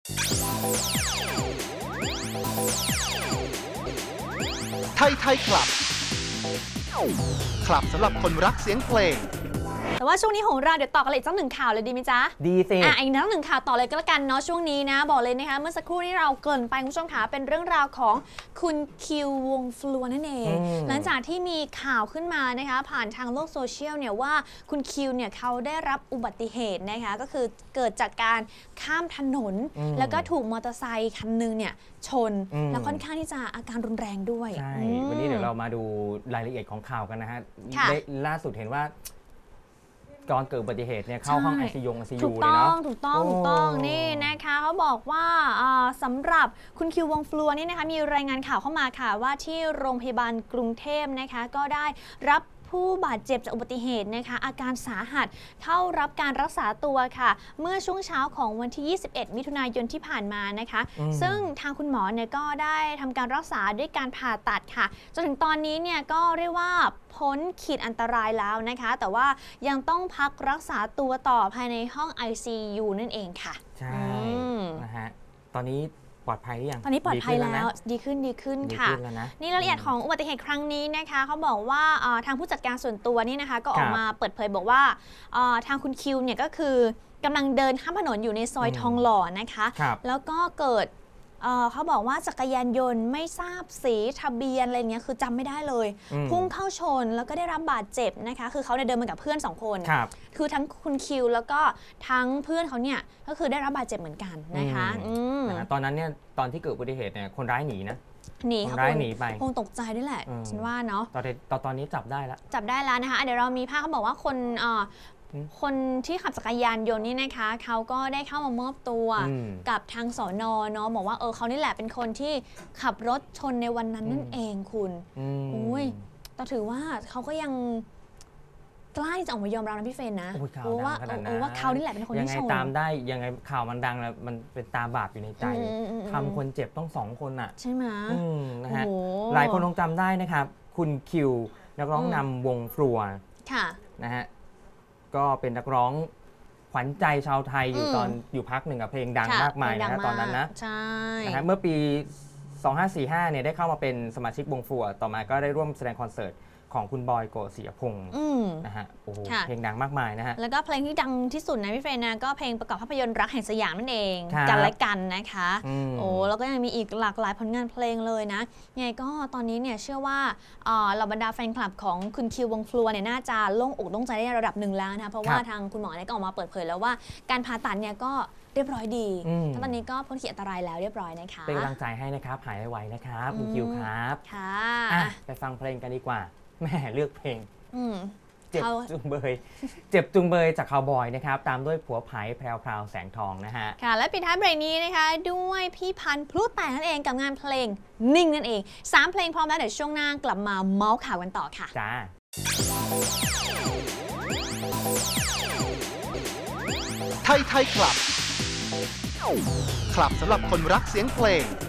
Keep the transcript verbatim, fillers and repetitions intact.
ไทยไทยคลับคลับสำหรับคนรักเสียงเพลงแต่ว่าช่วงนี้ของเราเดี๋ยวต่อกันเลยอีกสักหนึ่งข่าวเลยดีไหมจ๊ะดีสิอ่ะอีกหนึ่งข่าวต่อเลยก็แล้วกันเนาะช่วงนี้นะบอกเลยนะคะเมื่อสักครู่ที่เราเกริ่นไปคุณผู้ชมคะเป็นเรื่องราวของคุณคิววงฟลัวนั่นเองหลังจากที่มีข่าวขึ้นมานะคะผ่านทางโลกโซเชียลเนี่ยว่าคุณคิวเนี่ยเขาได้รับอุบัติเหตุนะคะก็คือเกิดจากการข้ามถนนแล้วก็ถูกมอเตอร์ไซค์คันนึงเนี่ยชนแล้วค่อนข้างที่จะอาการรุนแรงด้วยใช่วันนี้เดี๋ยวเรามาดูรายละเอียดของข่าวกันนะฮะล่าสุดเห็นว่าก่อนเกิดอุบัติเหตุเนี่ยเข้าห้อง ไอ ซี ยู ไอ ซี ยู เลยเนาะถูกต้องถูกต้องนี่นะคะเขาบอกว่าสำหรับคุณคิววงฟลัวนี่นะคะมีรายงานข่าวเข้ามาค่ะว่าที่โรงพยาบาลกรุงเทพนะคะก็ได้รับผู้บาดเจ็บจากอุบัติเหตุนะคะอาการสาหัสเข้ารับการรักษาตัวค่ะเมื่อช่วงเช้าของวันที่ยี่สิบเอ็ดมิถุนายนที่ผ่านมานะคะซึ่งทางคุณหมอเนี่ยก็ได้ทำการรักษาด้วยการผ่าตัดค่ะจนถึงตอนนี้เนี่ยก็เรียกว่าพ้นขีดอันตรายแล้วนะคะแต่ว่ายังต้องพักรักษาตัวต่อภายในห้อง ไอ ซี ยู นั่นเองค่ะใช่นะฮะตอนนี้ปลอดภัยหรือยังตอนนี้ปลอดภัยแล้วดีขึ้นดีขึ้นค่ะนี่รายละเอียดของอุบัติเหตุครั้งนี้นะคะเขาบอกว่าทางผู้จัดการส่วนตัวนี่นะคะก็ออกมาเปิดเผยบอกว่าทางคุณคิวเนี่ยก็คือกำลังเดินข้ามถนนอยู่ในซอยทองหล่อนะคะแล้วก็เกิดเขาบอกว่าจักรยานยนต์ไม่ทราบสีทะเบียนอะไรเงี้ยคือจำไม่ได้เลยพุ่งเข้าชนแล้วก็ได้รับบาดเจ็บนะคะคือเขาเดินมากับเพื่อนสองคนคือทั้งคุณคิวแล้วก็ทั้งเพื่อนเขาเนี่ยก็คือได้รับบาดเจ็บเหมือนกันนะคะตอนนั้นเนี่ยตอนที่เกิดอุบัติเหตุเนี่ยคนร้ายหนีนะหนีเขาหนีไปคงตกใจด้วยแหละฉันว่าเนาะตอนตอนตอนนี้จับได้แล้วจับได้แล้วนะคะเดี๋ยวเรามีภาพเขาบอกว่าคนคนที่ขับจักรยานยนต์นี่นะคะเขาก็ได้เข้ามามอบตัวกับทางสน.เนาะบอกว่าเออเขานี่แหละเป็นคนที่ขับรถชนในวันนั้นนั่นเองคุณอุ้ยแต่ถือว่าเขาก็ยังกล้าที่จะออกมายอมรับนะพี่เฟนนะเพราะว่าเออว่าเขานี่แหละเป็นคนที่ชนยังไงตามได้ยังไงข่าวมันดังแล้วมันเป็นตาบาปอยู่ในใจทำคนเจ็บต้องสองคนอ่ะใช่ไหมนะฮะหลายคนคงจำได้นะครับคุณคิวนักร้องนำวงฟลัวนะฮะก็เป็นนักร้องขวัญใจชาวไทยอยู่ตอนอยู่พักหนึ่งกับเพลงดังมากมายนะตอนนั้นนะใช่นะฮะเมื่อปีสองพันห้าร้อยสี่สิบห้าเนี่ยได้เข้ามาเป็นสมาชิกวงฟลัวต่อมาก็ได้ร่วมแสดงคอนเสิร์ตของคุณบอยโกศิยพงศ์นะฮะโอ้โหเพลงดังมากมายนะฮะแล้วก็เพลงที่ดังที่สุดนะพี่เฟรนนะก็เพลงประกอบภาพยนตร์รักแห่งสยามนั่นเองกันและกันนะคะโอ้แล้วก็ยังมีอีกหลากหลายผลงานเพลงเลยนะยังไงก็ตอนนี้เนี่ยเชื่อว่าเหล่าบรรดาแฟนคลับของคุณคิววงฟลัวเนี่ยน่าจะโล่งอกโล่งใจได้ระดับหนึ่งแล้วนะเพราะว่าทางคุณหมอเนี่ยก็ออกมาเปิดเผยแล้วว่าการผ่าตัดเนี่ยก็เรียบร้อยดีตอนนี้ก็พ้นขีดอันตรายแล้วเรียบร้อยนะคะเป็นกำลังใจให้นะครับหายไวๆนะครับคุณคิวครับค่ะไปฟังเพลงกันดีกว่าแม่เลือกเพลงเจ็บจุงเบยเจ็บจุงเบยจากคาวบอยนะครับตามด้วยผัวไผ่แพรวพราวแสงทองนะฮะค่ะและปิดท้ายเบรกนี้นะคะด้วยพี่พันธุ์พลุแตกนั่นเองกับงานเพลงนิ่งนั่นเองสามเพลงพร้อมแล้วเดี๋ยวช่วงหน้ากลับมาเมาส์ข่าวกันต่อค่ะจ้าไทยไทยคลับคลับสำหรับคนรักเสียงเพลง